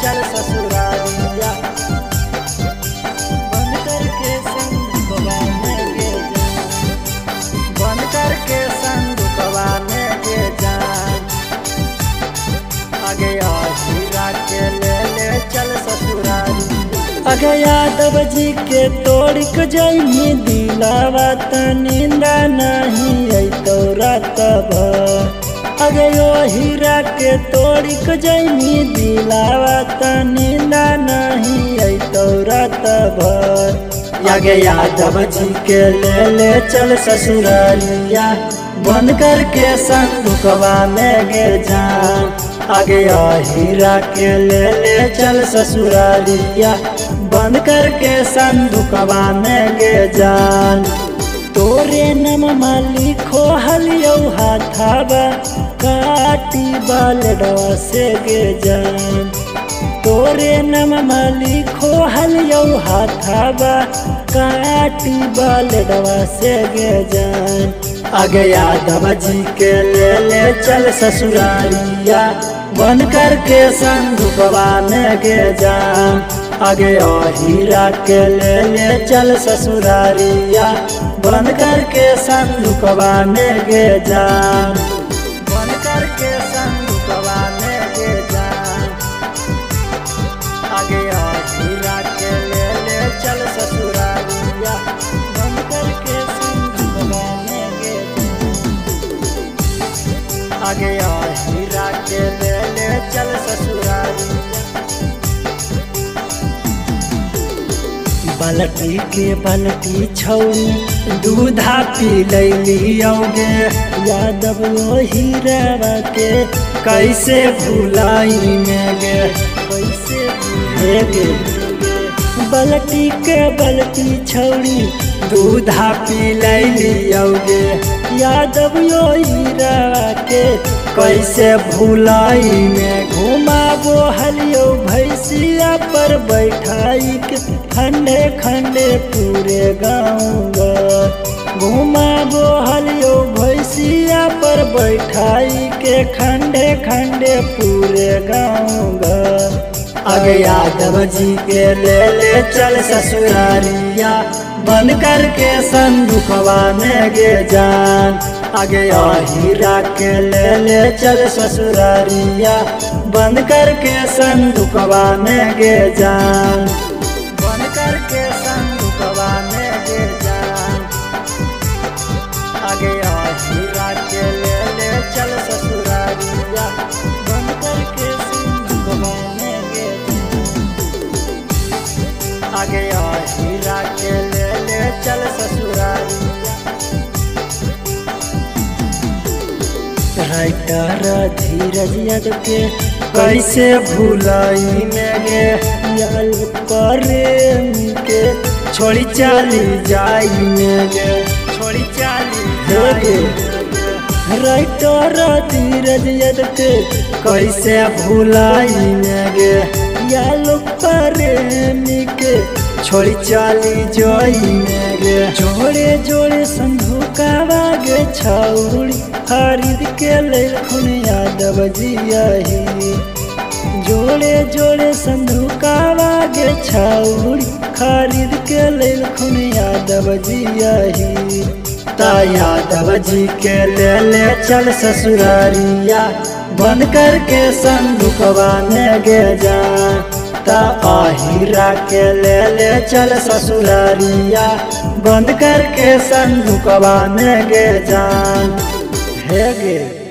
चल ससुरारिया, बंद करके संदूकवा में गे जान, बंद करके संदूकवा में गे जान। आगे हीरा के ले चल ससुरारिया। अगे यादव जी के तोड़ के जइनी दिलावा त नींदा नहीं आई तो रात भर। अगे यो हीरा के तोड़ के जइनी दिलावा त नींदा नहीं आई तो रात भर। आगे यादव जी के ले चल ससुरारिया, बंद करके संदूकवा में गे जान। आगे हीरा के ले चल ससुरारिया, बंद करके संदूकवा में गे जान। तोरे नम लिखो हलियो हाथाबा, काटी बालडवा से गे जान। तोरे नम लिखो हलियो हाथाबा, काटी बालडवा से गे जान। आगे यादव जी के ले चल ससुरारिया, बंद करके संदूकवा में गे जान। आगे हीरा के ले चल ससुरारिया, बंद करके संदूकवा में गे जान, बंद करके संदूकवा में गे जान। आगे हीरा के ले चल ससुरारिया, बंद करके संदूकवा में गे जान। आगे हीरा के ले चल ससुरारिया। बाल्टी के बाल्टी छौनी दूधा पी लियोगे, यादव हीरावा के कैसे भुलाई में गे, कैसे भूलेगे। बाल्टी के बाल्टी छौनी दूधा पी लियोगे, यादव हीरावा के कैसे भुलाई में। घुमाबो हलियो भैंसिया पर बैठाई के, खंडे खंडे पूरे गाँव। घुमाबो हलियो भैंसिया पर बैठाई के, खंडे खंडे पूरे गाँव। आगे यादव जी के ले चल ससुरारिया, बंद करके संदूकवा में गे जान। आगे हीरा के ले चल ससुरारिया, बंद करके संदूकवा में गे जान, बंद करके संदूकवा में गे जान। आगे हीरा के ले चल ससुरारिया, बंद करके संदूकवा में गे जान। आगे हीरा के ले चल ससुरारिया। राइटर धीरज यादव के कैसे भुलाई में गे, याल प्रेम के छोड़ी चली जाई में गे, छोड़ी चली जाई। राइटर धीरज यादव के कैसे भुलाई में गे, याल प्रेम के छोड़ी चली जाई में गे। जोड़े जोड़े संदूकवा गे छौड़ी, खरीद के लेखुन यादव जी यही। जोड़े जोड़े संदूकवा गे छौड़ी, खरीद के लेखुन यादव जी यही। ता यादव जी के ले चल ससुरारिया, बंद करके संदूकवा में गे जान। ता हीरा के ले चल ससुरारिया, बंद करके संदूकवा में गे जान। हे गे।